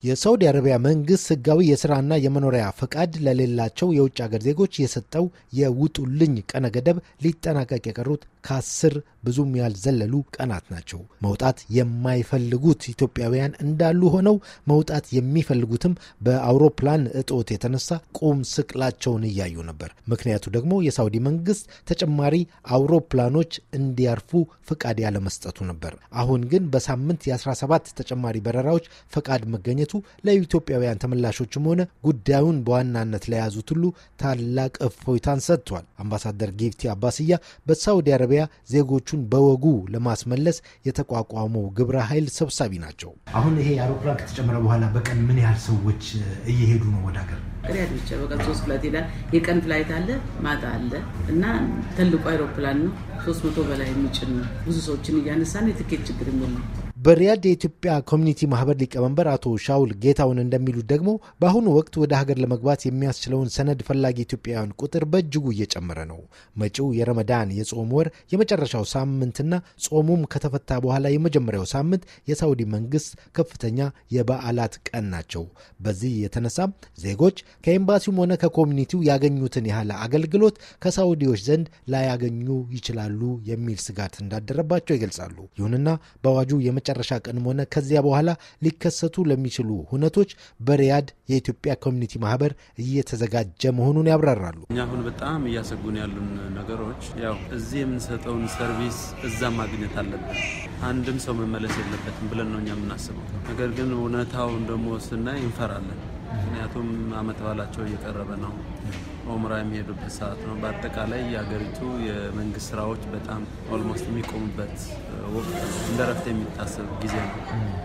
የሳውዲ አረቢያ መንግስት ህጋዊ የሥራና የመኖሪያ ፈቃድ ለሌላቸው የውጭ ሀገር ዜጎች የሰጠው የውጡልኝ ቀነ ገደብ ሊጠናቀቅ የቀሩት ከ10 ብዙም ያልዘለሉ ቀናት ናቸው። መውጣት የማይፈልጉት ኢትዮጵያውያን እንዳሉ ሆነው መውጣት የሚፈልጉትም በአውሮፕላን እጦት የተነሳ ቁም ስቅላቸውን እያዩ ነበር። ምክንያቱ ደግሞ የሳውዲ መንግስት ተጨማሪ አውሮፕላኖች እንዲያርፉ ፈቃድ ያለመስጠቱ ነበር። አሁን ግን በሳምንት የ17 ተጨማሪ በረራዎች ፈቃድ መገኘቱ ለኢትዮጵያውያን ተመላሾችም ሆነ ጉዳዩን በዋናነት ለያዙት ሁሉ ታላቅ እፎይታን ሰጥቷል። አምባሳደር ጊፍቲ አባስያ በሳውዲ አረቢያ ዜጎቹን በወጉ ለማስመለስ የተቋቋመው ግብረ ኃይል ሰብሳቢ ናቸው። አሁን ይሄ አውሮፕላን ከተጨመረ በኋላ በቀን ምን ያህል ሰዎች እየሄዱ ነው ወደ ሀገር? ቅሪያት ብቻ በቀን 3 ፍላይት ይላል። የቀን ፍላይት አለ፣ ማታ አለ እና ትልቁ አውሮፕላን ነው 300 በላይ የሚጭን ብዙ ሰዎችን እያነሳን የትኬት ችግር የለም። በሪያድ የኢትዮጵያ ኮሚኒቲ ማህበር ሊቀመንበር አቶ ሻውል ጌታውን እንደሚሉት ደግሞ በአሁኑ ወቅት ወደ ሀገር ለመግባት የሚያስችለውን ሰነድ ፈላጊ ኢትዮጵያውያን ቁጥር በእጅጉ እየጨመረ ነው። መጪው የረመዳን የጾም ወር የመጨረሻው ሳምንትና ጾሙም ከተፈታ በኋላ የመጀመሪያው ሳምንት የሳውዲ መንግስት ከፍተኛ የበዓላት ቀን ናቸው። በዚህ የተነሳም ዜጎች ከኤምባሲውም ሆነ ከኮሚኒቲው ያገኙትን ያህል አገልግሎት ከሳውዲዎች ዘንድ ላያገኙ ይችላሉ የሚል ስጋት እንዳደረባቸው ይገልጻሉ። ይሁንና በአዋጁ የመጨረሻ ቀንም ሆነ ከዚያ በኋላ ሊከሰቱ ለሚችሉ ሁነቶች በሪያድ የኢትዮጵያ ኮሚኒቲ ማህበር እየተዘጋጀ መሆኑን ያብራራሉ። እኛ አሁን በጣም እያሰጉን ያሉን ነገሮች ያው እዚህ የምንሰጠውን ሰርቪስ እዛ ማግኘት አለብን፣ አንድም ሰው መመለስ የለበትም ብለን ነው እኛ የምናስበው። ነገር ግን እውነታውን ደግሞ ስናይ እንፈራለን። ምክንያቱም አመት በዓላቸው እየቀረበ ነው፣ ኡምራ የሚሄዱበት ሰዓት ነው። በአጠቃላይ የሀገሪቱ የመንግስት ስራዎች በጣም ኦልሞስት የሚቆሙበት ወቅት ነው፣ እንደ ረፍት የሚታሰብ ጊዜ ነው።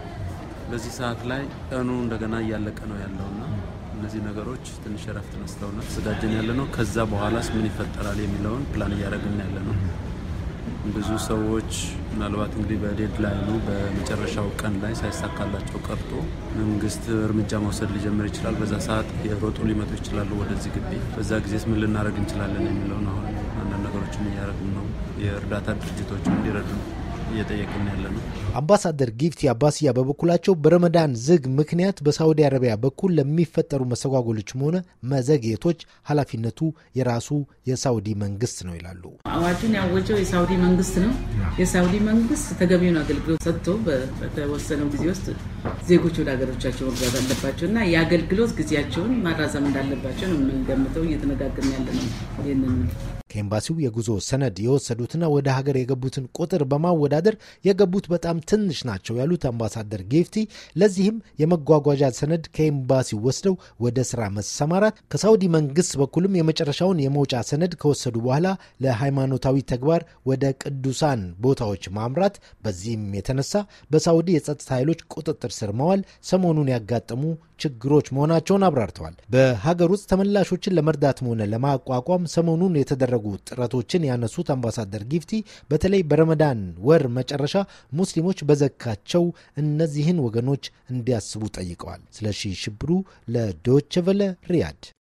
በዚህ ሰዓት ላይ ቀኑ እንደገና እያለቀ ነው ያለውና እነዚህ ነገሮች ትንሽ ረፍት ነስተውና ተዘጋጀን ያለ ነው። ከዛ በኋላስ ምን ይፈጠራል የሚለውን ፕላን እያደረግን ያለ ነው። ብዙ ሰዎች ምናልባት እንግዲህ በዴድላይኑ በመጨረሻው ቀን ላይ ሳይሳካላቸው ቀርቶ መንግስት እርምጃ መውሰድ ሊጀምር ይችላል። በዛ ሰዓት የሮጡ ሊመጡ ይችላሉ ወደዚህ ግቢ። በዛ ጊዜስ ምን ልናደርግ እንችላለን የሚለው ነው። አሁን አንዳንድ ነገሮችን እያደረግን ነው። የእርዳታ ድርጅቶችን እንዲረዱ እየጠየቅን ያለ ነው። አምባሳደር ጊፍቲ አባስያ በበኩላቸው በረመዳን ዝግ ምክንያት በሳውዲ አረቢያ በኩል ለሚፈጠሩ መስተጓጎሎችም ሆነ መዘግየቶች ኃላፊነቱ የራሱ የሳውዲ መንግስት ነው ይላሉ። አዋጁን ያወጀው የሳውዲ መንግስት ነው። የሳውዲ መንግስት ተገቢውን አገልግሎት ሰጥቶ በተወሰነው ጊዜ ውስጥ ዜጎች ወደ ሀገሮቻቸው መግባት አለባቸውና የአገልግሎት ጊዜያቸውን ማራዘም እንዳለባቸው ነው የምንገምተው። እየተነጋገርን ያለ ነው ይሄንን ነው። ከኤምባሲው የጉዞ ሰነድ የወሰዱትና ወደ ሀገር የገቡትን ቁጥር በማወዳደር የገቡት በጣም ትንሽ ናቸው ያሉት አምባሳደር ጊፍቲ ለዚህም የመጓጓዣ ሰነድ ከኤምባሲው ወስደው ወደ ስራ መሰማራት፣ ከሳውዲ መንግስት በኩልም የመጨረሻውን የመውጫ ሰነድ ከወሰዱ በኋላ ለሃይማኖታዊ ተግባር ወደ ቅዱሳን ቦታዎች ማምራት፣ በዚህም የተነሳ በሳውዲ የጸጥታ ኃይሎች ቁጥጥር ስር መዋል ሰሞኑን ያጋጠሙ ችግሮች መሆናቸውን አብራርተዋል። በሀገር ውስጥ ተመላሾችን ለመርዳትም ሆነ ለማቋቋም ሰሞኑን የተደረጉ ጥረቶችን ያነሱት አምባሳደር ጊፍቲ በተለይ በረመዳን ወር መጨረሻ ሙስሊሞች በዘካቸው እነዚህን ወገኖች እንዲያስቡ ጠይቀዋል። ስለሺ ሽብሩ ለዶይቼ ቬለ ሪያድ